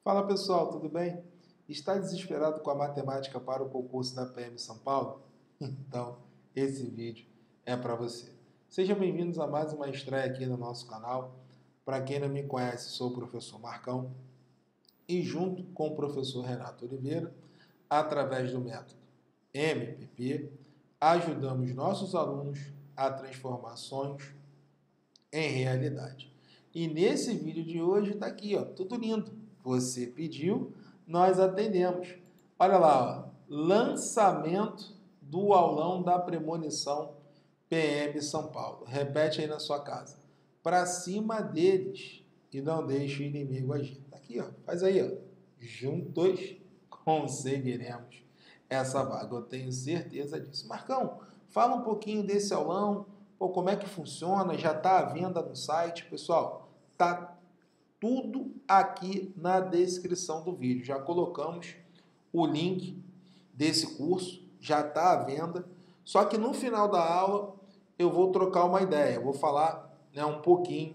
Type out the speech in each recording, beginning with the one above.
Fala pessoal, tudo bem? Está desesperado com a matemática para o concurso da PM São Paulo? Então, esse vídeo é para você. Sejam bem-vindos a mais uma estreia aqui no nosso canal. Para quem não me conhece, sou o professor Marcão e junto com o professor Renato Oliveira, através do método MPP, ajudamos nossos alunos a transformar sonhos em realidade. E nesse vídeo de hoje está aqui, ó, tudo lindo. Você pediu, nós atendemos. Olha lá, ó, lançamento do aulão da premonição PM São Paulo. Repete aí na sua casa. Para cima deles e não deixe o inimigo agir. Tá aqui, ó. Faz aí, ó. Juntos conseguiremos essa vaga. Eu tenho certeza disso. Marcão, fala um pouquinho desse aulão. Pô, como é que funciona? Já está à venda no site? Pessoal, tá tudo aqui na descrição do vídeo. Já colocamos o link desse curso, já está à venda. Só que no final da aula eu vou trocar uma ideia, vou falar, né, um pouquinho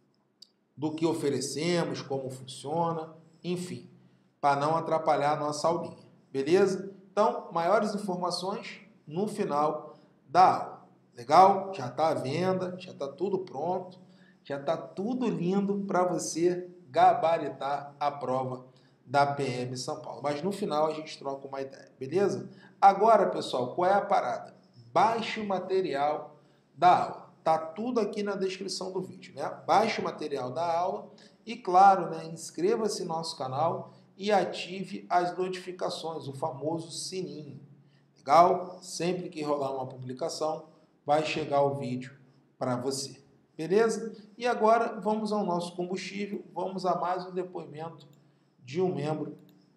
do que oferecemos, como funciona, enfim, para não atrapalhar a nossa aulinha, beleza? Então, maiores informações no final da aula. Legal? Já está à venda, já está tudo pronto, já está tudo lindo para você gabaritar a prova da PM São Paulo. Mas no final a gente troca uma ideia, beleza? Agora, pessoal, qual é a parada? Baixe o material da aula. Tá tudo aqui na descrição do vídeo, né? Baixe o material da aula e, claro, né, inscreva-se no nosso canal e ative as notificações, o famoso sininho. Legal? Sempre que rolar uma publicação, vai chegar o vídeo para você. Beleza? E agora vamos ao nosso combustível, vamos a mais um depoimento de um membro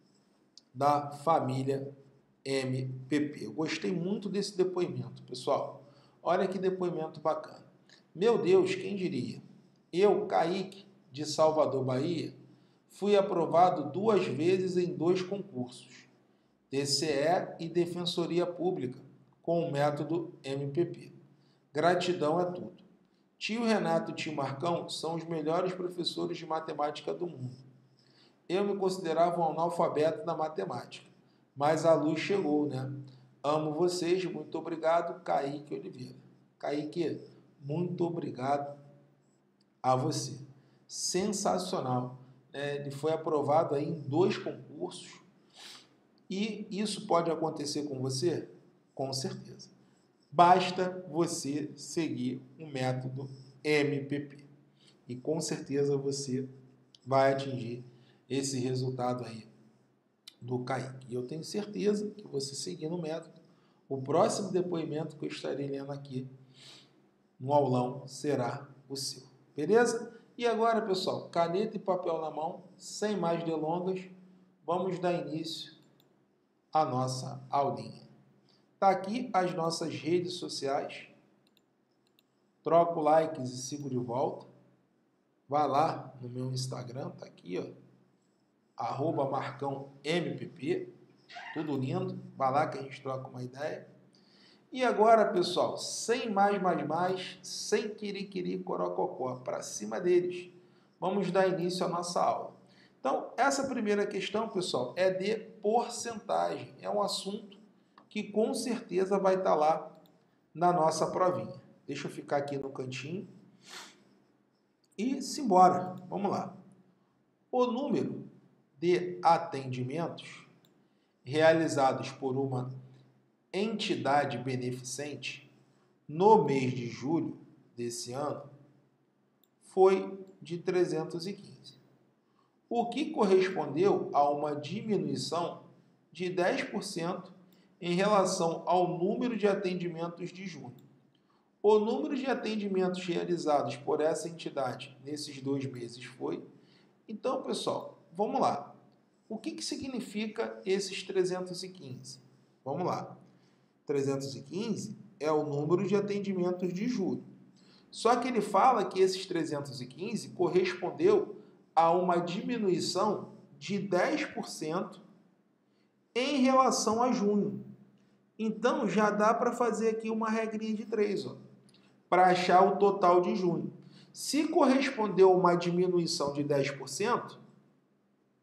da família MPP. Eu gostei muito desse depoimento, pessoal. Olha que depoimento bacana. Meu Deus, quem diria? Eu, Kaique, de Salvador, Bahia, fui aprovado 2 vezes em 2 concursos, TCE e Defensoria Pública, com o método MPP. Gratidão é tudo. Tio Renato e tio Marcão são os melhores professores de matemática do mundo. Eu me considerava um analfabeto na matemática, mas a luz chegou, né? Amo vocês, muito obrigado, Kaique Oliveira. Kaique, muito obrigado a você. Sensacional. Né? Ele foi aprovado aí em 2 concursos e isso pode acontecer com você? Com certeza. Basta você seguir o método MPP e com certeza você vai atingir esse resultado aí do Kaique. E eu tenho certeza que você seguindo o método, o próximo depoimento que eu estarei lendo aqui no aulão será o seu. Beleza? E agora, pessoal, caneta e papel na mão, sem mais delongas, vamos dar início à nossa aulinha. Tá aqui as nossas redes sociais. Troco likes e sigo de volta. Vai lá no meu Instagram, tá aqui, ó, @marcãompp, tudo lindo. Vai lá que a gente troca uma ideia. E agora, pessoal, sem mais, sem quiriquiri, corococó, para cima deles. Vamos dar início à nossa aula. Então, essa primeira questão, pessoal, é de porcentagem. É um assunto que com certeza vai estar lá na nossa provinha. Deixa eu ficar aqui no cantinho. E simbora, vamos lá. O número de atendimentos realizados por uma entidade beneficente no mês de julho desse ano foi de 315, o que correspondeu a uma diminuição de 10% em relação ao número de atendimentos de junho. O número de atendimentos realizados por essa entidade nesses 2 meses foi... Então, pessoal, vamos lá. O que significa esses 315? Vamos lá. 315 é o número de atendimentos de julho. Só que ele fala que esses 315 correspondeu a uma diminuição de 10% em relação a junho. Então, já dá para fazer aqui uma regrinha de 3, para achar o total de junho. Se correspondeu a uma diminuição de 10%,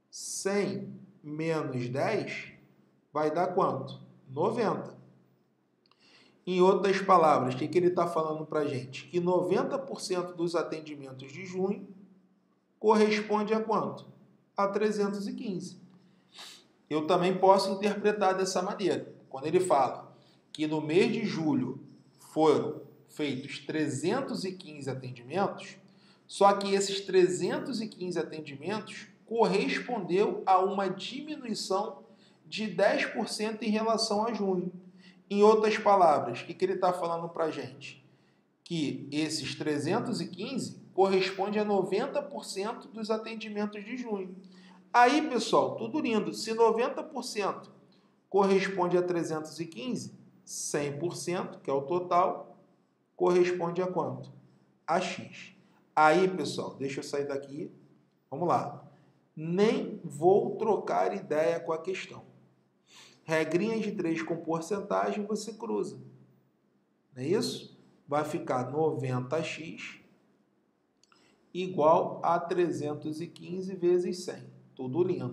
100 menos 10 vai dar quanto? 90. Em outras palavras, o que ele está falando para a gente? Que 90% dos atendimentos de junho corresponde a quanto? A 315. Eu também posso interpretar dessa maneira. Quando ele fala que no mês de julho foram feitos 315 atendimentos, só que esses 315 atendimentos correspondeu a uma diminuição de 10% em relação a junho. Em outras palavras, o que ele está falando para a gente? Que esses 315 corresponde a 90% dos atendimentos de junho. Aí, pessoal, tudo lindo. Se 90% corresponde a 315, 100%, que é o total, corresponde a quanto? A X. Aí, pessoal, deixa eu sair daqui. Vamos lá. Nem vou trocar ideia com a questão. Regrinha de 3 com porcentagem, você cruza. Não é isso? Vai ficar 90x igual a 315 vezes 100. Tudo lindo.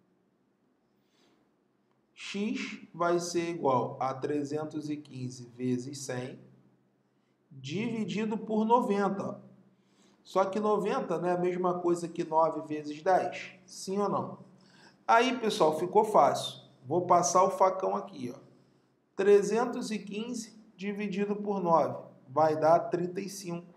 X vai ser igual a 315 vezes 100 dividido por 90. Só que 90 não é a mesma coisa que 9 vezes 10? Sim ou não? Aí, pessoal, ficou fácil. Vou passar o facão aqui, ó. 315 dividido por 9 vai dar 35.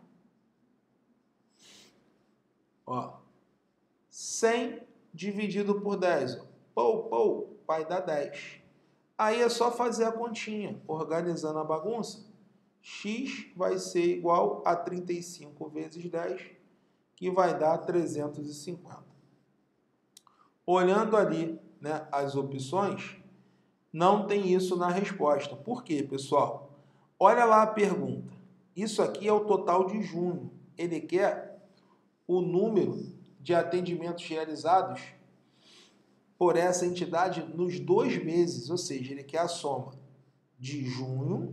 Ó. 100 dividido por 10, ó. Vai dar 10. Aí é só fazer a continha, organizando a bagunça. X vai ser igual a 35 vezes 10, que vai dar 350. Olhando ali, né, as opções, não tem isso na resposta. Por quê, pessoal? Olha lá a pergunta. Isso aqui é o total de junho. Ele quer o número de atendimentos realizados por essa entidade nos 2 meses, ou seja, ele quer a soma de junho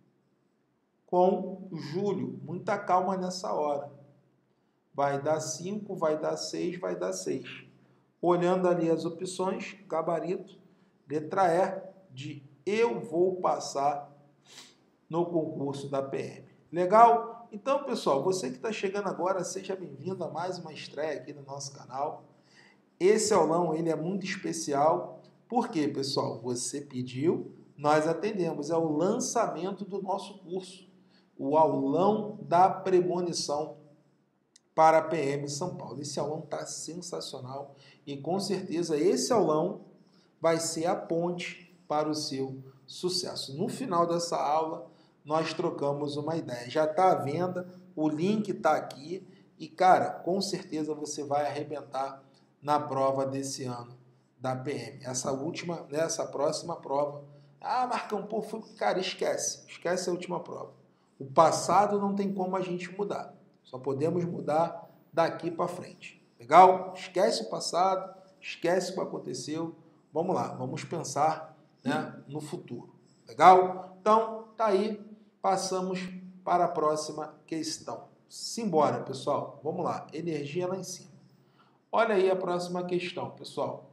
com julho. Muita calma nessa hora. Vai dar 5, vai dar 6, vai dar 6. Olhando ali as opções, gabarito, letra E, de eu vou passar no concurso da PM. Legal? Então, pessoal, você que está chegando agora, seja bem-vindo a mais uma estreia aqui no nosso canal. Esse aulão, ele é muito especial. Por quê, pessoal? Você pediu, nós atendemos. É o lançamento do nosso curso, o aulão da premonição para a PM São Paulo. Esse aulão está sensacional e com certeza esse aulão vai ser a ponte para o seu sucesso. No final dessa aula, nós trocamos uma ideia. Já está à venda, o link está aqui e, cara, com certeza você vai arrebentar na prova desse ano da PM. Essa próxima prova. Ah, Marcão, pô, cara, esquece a última prova. O passado não tem como a gente mudar. Só podemos mudar daqui para frente. Legal? Esquece o passado, esquece o que aconteceu. Vamos lá, vamos pensar, né, no futuro. Legal? Então, tá aí. Passamos para a próxima questão. Simbora, pessoal. Vamos lá. Energia lá em cima. Olha aí a próxima questão, pessoal.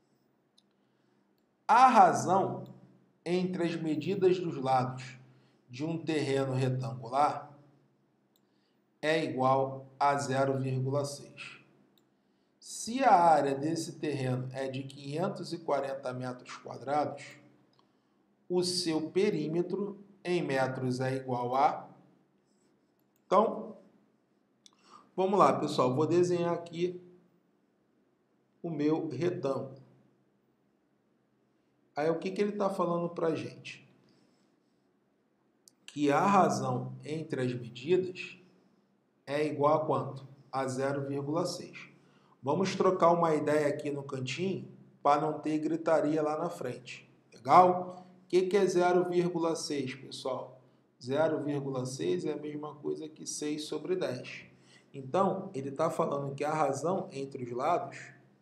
A razão entre as medidas dos lados de um terreno retangular é igual a 0,6. Se a área desse terreno é de 540 metros quadrados, o seu perímetro em metros é igual a... Então, vamos lá, pessoal. Vou desenhar aqui o meu retângulo. Aí, o que ele está falando para a gente? Que a razão entre as medidas é igual a quanto? A 0,6. Vamos trocar uma ideia aqui no cantinho para não ter gritaria lá na frente. Legal? O que é 0,6, pessoal? 0,6 é a mesma coisa que 6 sobre 10. Então, ele está falando que a razão entre os lados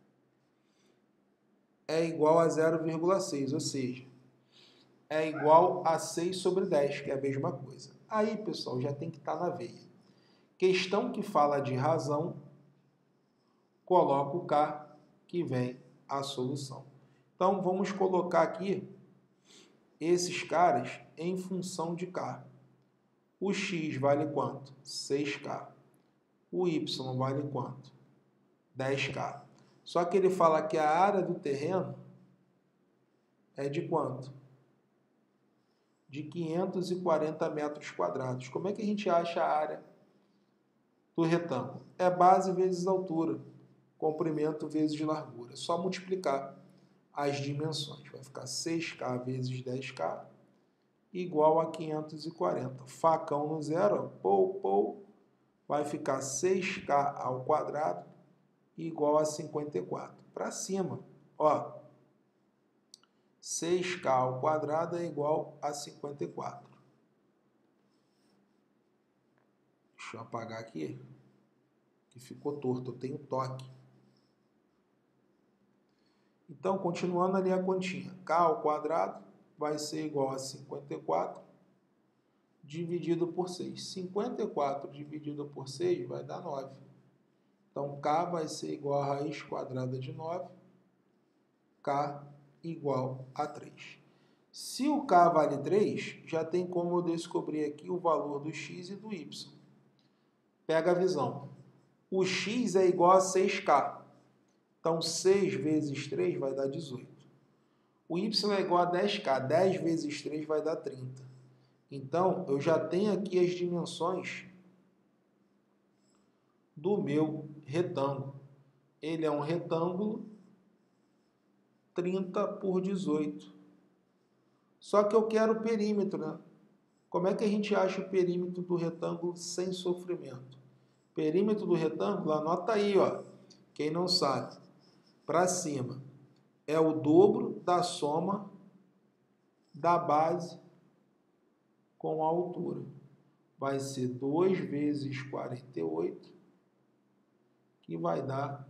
é igual a 0,6, ou seja, é igual a 6 sobre 10, que é a mesma coisa. Aí, pessoal, já tem que estar na veia. Questão que fala de razão, coloco o K que vem a solução. Então, vamos colocar aqui esses caras em função de K. O X vale quanto? 6K. O Y vale quanto? 10K. Só que ele fala que a área do terreno é de quanto? De 540 metros quadrados. Como é que a gente acha a área do retângulo? É base vezes altura, comprimento vezes largura. É só multiplicar as dimensões. Vai ficar 6K vezes 10K igual a 540. Facão no zero, pou, vai ficar 6K ao quadrado igual a 54. Para cima, ó, 6K ao quadrado é igual a 54. Deixa eu apagar aqui, que ficou torto, eu tenho toque. Então, continuando ali a continha, K ao quadrado vai ser igual a 54 dividido por 6. 54 dividido por 6 vai dar 9. Então, K vai ser igual a raiz quadrada de 9, K igual a 3. Se o K vale 3, já tem como eu descobrir aqui o valor do X e do Y. Pega a visão. O X é igual a 6K. Então, 6 vezes 3 vai dar 18. O Y é igual a 10K. 10 vezes 3 vai dar 30. Então, eu já tenho aqui as dimensões do meu retângulo. Ele é um retângulo 30 por 18. Só que eu quero o perímetro, né? Como é que a gente acha o perímetro do retângulo sem sofrimento? Perímetro do retângulo, anota aí, ó. Quem não sabe, para cima é o dobro da soma da base com a altura. Vai ser 2 vezes 48, que vai dar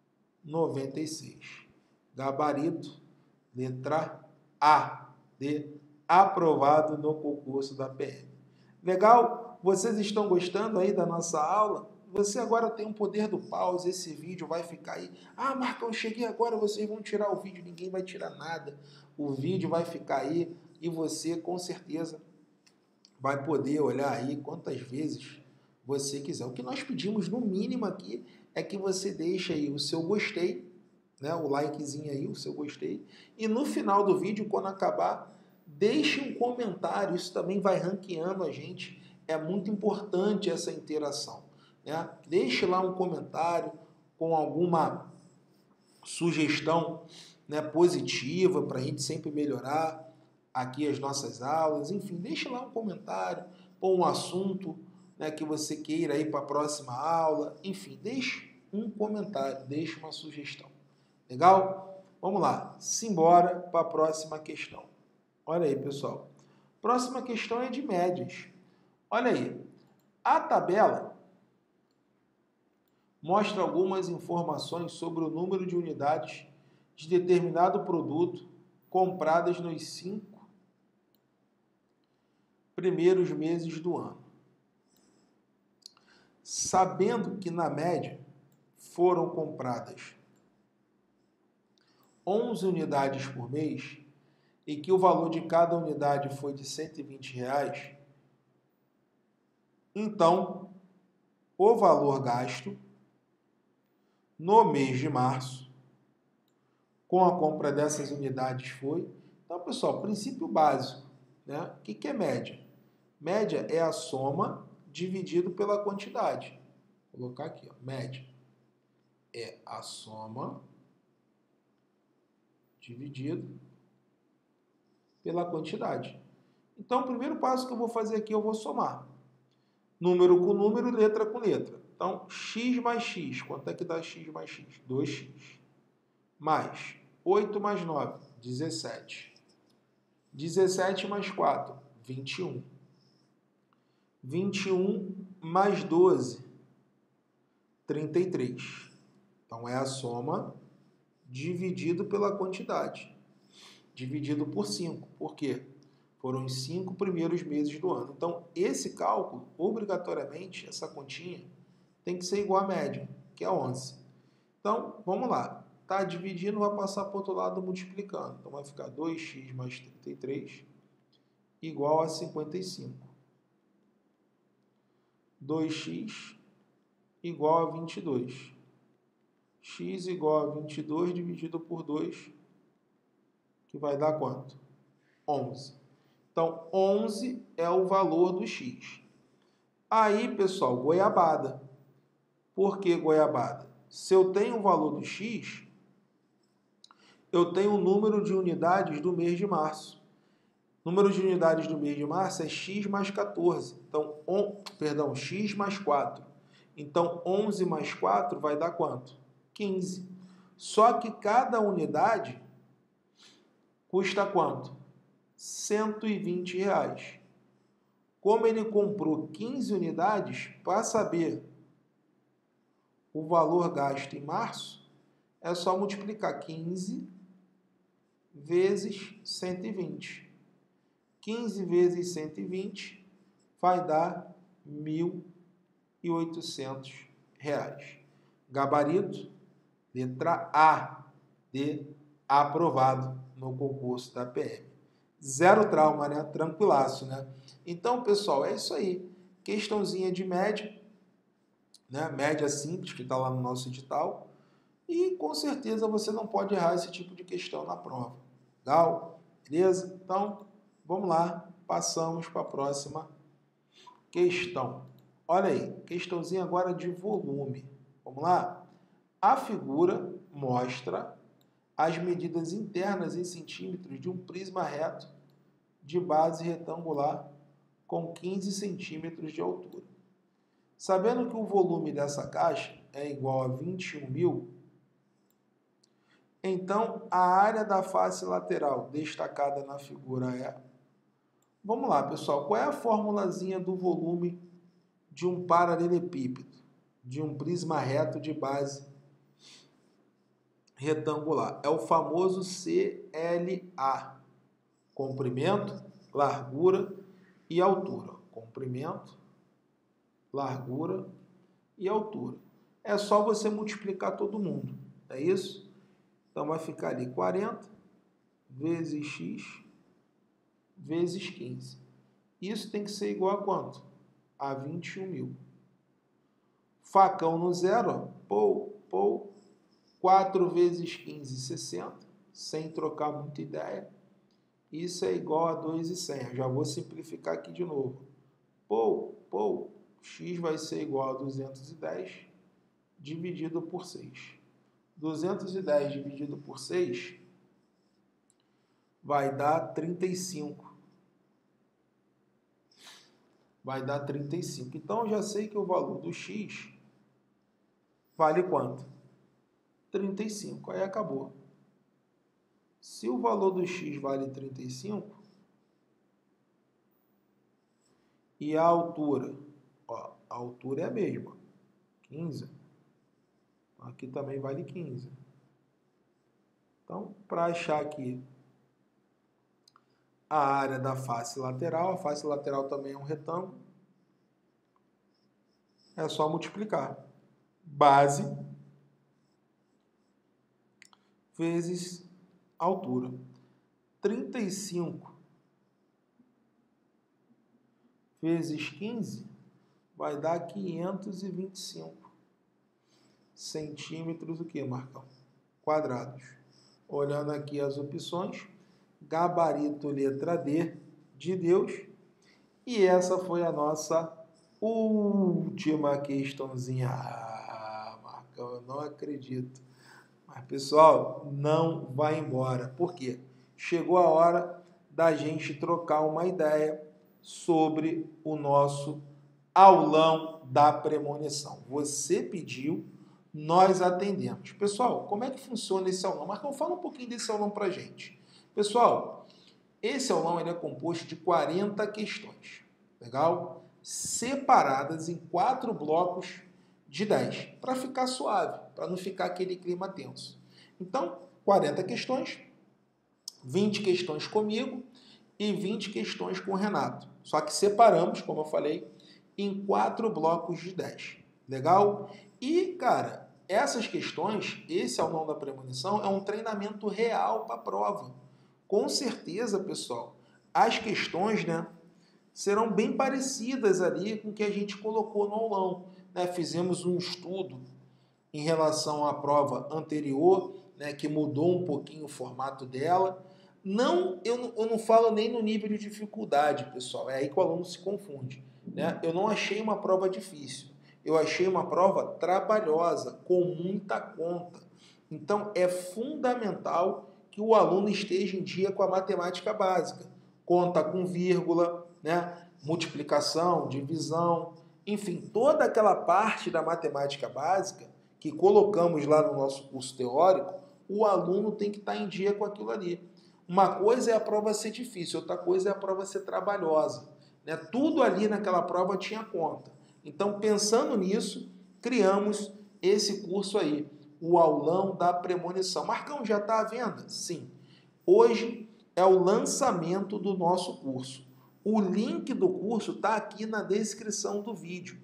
96. Gabarito, letra A, de aprovado no concurso da PM. Legal? Vocês estão gostando aí da nossa aula? Você agora tem o poder do pause, esse vídeo vai ficar aí. Ah, Marcão, cheguei agora, vocês vão tirar o vídeo, ninguém vai tirar nada. O vídeo vai ficar aí e você, com certeza, vai poder olhar aí quantas vezes você quiser. O que nós pedimos, no mínimo aqui, é que você deixe aí o seu gostei, né, o likezinho aí, o seu gostei. E no final do vídeo, quando acabar, deixe um comentário. Isso também vai ranqueando a gente. É muito importante essa interação, né? Deixe lá um comentário com alguma sugestão, né, positiva para a gente sempre melhorar aqui as nossas aulas. Enfim, deixe lá um comentário ou um assunto, né, que você queira ir para a próxima aula. Enfim, deixe um comentário, deixe uma sugestão. Legal? Vamos lá, simbora para a próxima questão. Olha aí, pessoal. Próxima questão é de médias. Olha aí, a tabela mostra algumas informações sobre o número de unidades de determinado produto compradas nos 5 primeiros meses do ano. Sabendo que, na média, foram compradas 11 unidades por mês e que o valor de cada unidade foi de R$ 120, então, o valor gasto no mês de março com a compra dessas unidades foi... Então, pessoal, princípio básico, né? O que é média? Média é a soma dividido pela quantidade. Vou colocar aqui, ó, média é a soma dividido pela quantidade. Então, o primeiro passo que eu vou fazer aqui, eu vou somar. Número com número, letra com letra. Então, x mais x. Quanto é que dá x mais x? 2x. Mais 8 mais 9, 17. 17 mais 4, 21. 21 mais 12, 33. Então, é a soma dividido pela quantidade. Dividido por 5. Por quê? Foram os 5 primeiros meses do ano. Então, esse cálculo, obrigatoriamente, essa continha, tem que ser igual à média, que é 11. Então, vamos lá. Tá dividindo, vai passar para o outro lado multiplicando. Então, vai ficar 2x mais 33 igual a 55. 2x igual a 22. X igual a 22 dividido por 2, que vai dar quanto? 11. Então, 11 é o valor do x. Aí, pessoal, goiabada. Por que goiabada? Se eu tenho o valor do x, eu tenho o número de unidades do mês de março. O número de unidades do mês de março é x mais 14. Então, x mais 4. Então, 11 mais 4 vai dar quanto? 15. Só que cada unidade custa quanto? R$120. Como ele comprou 15 unidades, para saber o valor gasto em março, é só multiplicar 15 vezes 120. 15 vezes 120 vai dar R$1.800. Gabarito, letra A de aprovado no concurso da PM. Zero trauma, né? Tranquilaço, né? Então, pessoal, é isso aí. Questãozinha de média, né? Média simples, que está lá no nosso edital. E, com certeza, você não pode errar esse tipo de questão na prova. Legal? Beleza? Então, vamos lá. Passamos para a próxima questão. Olha aí, questãozinha agora de volume. Vamos lá? A figura mostra as medidas internas em centímetros de um prisma reto de base retangular com 15 centímetros de altura. Sabendo que o volume dessa caixa é igual a 21.000, então a área da face lateral destacada na figura é... Vamos lá, pessoal, qual é a formulazinha do volume de um paralelepípedo, de um prisma reto de base retangular? É o famoso CLA, comprimento, largura e altura. Comprimento, largura e altura. É só você multiplicar todo mundo, é isso? Então vai ficar ali 40 vezes x vezes 15. Isso tem que ser igual a quanto? A 21.000. Facão no zero, ó, 4 vezes 15, 60, sem trocar muita ideia. Isso é igual a 2.100. Já vou simplificar aqui de novo. X vai ser igual a 210 dividido por 6. 210 dividido por 6 vai dar 35. Vai dar 35. Então, eu já sei que o valor do x vale quanto? 35. Aí acabou. Se o valor do x vale 35, e a altura, ó, a altura é a mesma, 15, aqui também vale 15. Então, para achar aqui a área da face lateral, a face lateral também é um retângulo, é só multiplicar. Base vezes altura. 35 vezes 15 vai dar 525 centímetros, o que, Marcão? Quadrados. Olhando aqui as opções, gabarito letra D de Deus. E essa foi a nossa última questãozinha. Ah, Marcão, eu não acredito. Mas, pessoal, não vai embora. Por quê? Chegou a hora da gente trocar uma ideia sobre o nosso aulão da premonição. Você pediu, nós atendemos. Pessoal, como é que funciona esse aulão? Marcão, fala um pouquinho desse aulão pra gente. Pessoal, esse aulão ele é composto de 40 questões, legal? Separadas em 4 blocos de 10, para ficar suave, para não ficar aquele clima tenso. Então, 40 questões, 20 questões comigo e 20 questões com o Renato. Só que separamos, como eu falei, em 4 blocos de 10. Legal? E, cara, essas questões, esse aulão da premonição, é um treinamento real para a prova. Com certeza, pessoal, as questões, né, serão bem parecidas ali com o que a gente colocou no aulão, né? Fizemos um estudo em relação à prova anterior, né, que mudou um pouquinho o formato dela. Não, eu não falo nem no nível de dificuldade, pessoal, é aí que o aluno se confunde, né? Eu não achei uma prova difícil, eu achei uma prova trabalhosa, com muita conta. Então, é fundamental que o aluno esteja em dia com a matemática básica. Conta com vírgula, né? Multiplicação, divisão, enfim, toda aquela parte da matemática básica que colocamos lá no nosso curso teórico, o aluno tem que estar em dia com aquilo ali. Uma coisa é a prova ser difícil, outra coisa é a prova ser trabalhosa, né? Tudo ali naquela prova tinha conta. Então, pensando nisso, criamos esse curso aí, o aulão da premonição. Marcão, já está à venda? Sim. Hoje é o lançamento do nosso curso. O link do curso está aqui na descrição do vídeo.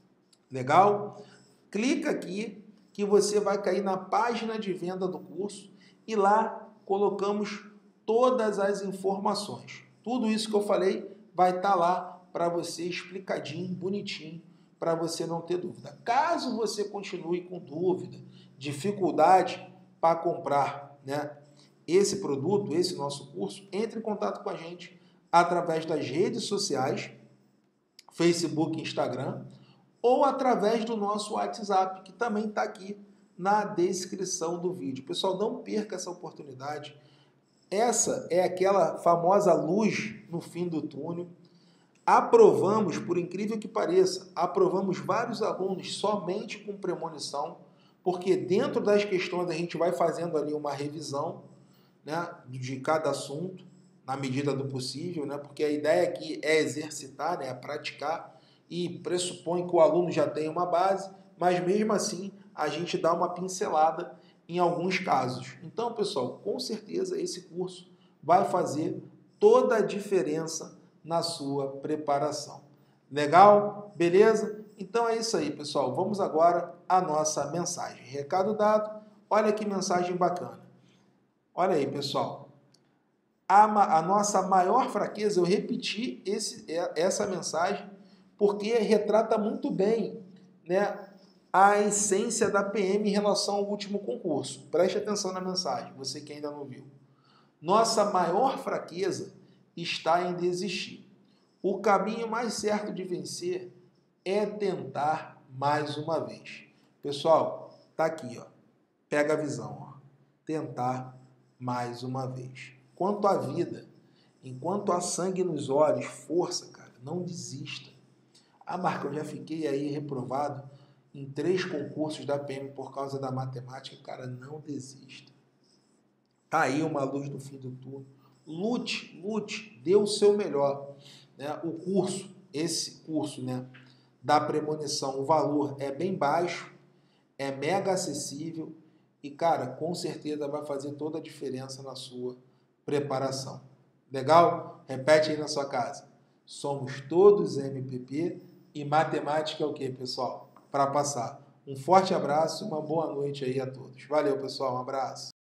Legal? Clica aqui que você vai cair na página de venda do curso e lá colocamos todas as informações. Tudo isso que eu falei vai estar lá para você explicadinho, bonitinho, para você não ter dúvida. Caso você continue com dúvida, dificuldade para comprar, né, esse produto, esse nosso curso, entre em contato com a gente através das redes sociais, Facebook e Instagram, ou através do nosso WhatsApp, que também está aqui na descrição do vídeo. Pessoal, não perca essa oportunidade. Essa é aquela famosa luz no fim do túnel. Aprovamos, por incrível que pareça, aprovamos vários alunos somente com premonição, porque dentro das questões a gente vai fazendo ali uma revisão, né, de cada assunto, na medida do possível, né, porque a ideia aqui é exercitar, né, é praticar, e pressupõe que o aluno já tem uma base, mas mesmo assim a gente dá uma pincelada em alguns casos. Então, pessoal, com certeza esse curso vai fazer toda a diferença na sua preparação. Legal? Beleza? Então é isso aí, pessoal. Vamos agora à nossa mensagem. Recado dado. Olha que mensagem bacana. Olha aí, pessoal. A nossa maior fraqueza, eu repeti essa mensagem, porque retrata muito bem, né, a essência da PM em relação ao último concurso. Preste atenção na mensagem, você que ainda não viu. Nossa maior fraqueza está em desistir. O caminho mais certo de vencer é tentar mais uma vez. Pessoal, tá aqui, ó. Pega a visão, ó. Tentar mais uma vez. Quanto à vida, enquanto há sangue nos olhos, força, cara, não desista. Ah, Marco, eu já fiquei aí reprovado em 3 concursos da PM por causa da matemática. Cara, não desista. Tá aí uma luz no fim do túnel. Lute, dê o seu melhor. Né? O curso, esse curso, né, da premonição, o valor é bem baixo, é mega acessível e, cara, com certeza vai fazer toda a diferença na sua preparação. Legal? Repete aí na sua casa. Somos todos MPP e matemática é o que, pessoal? Para passar. Um forte abraço e uma boa noite aí a todos. Valeu, pessoal. Um abraço.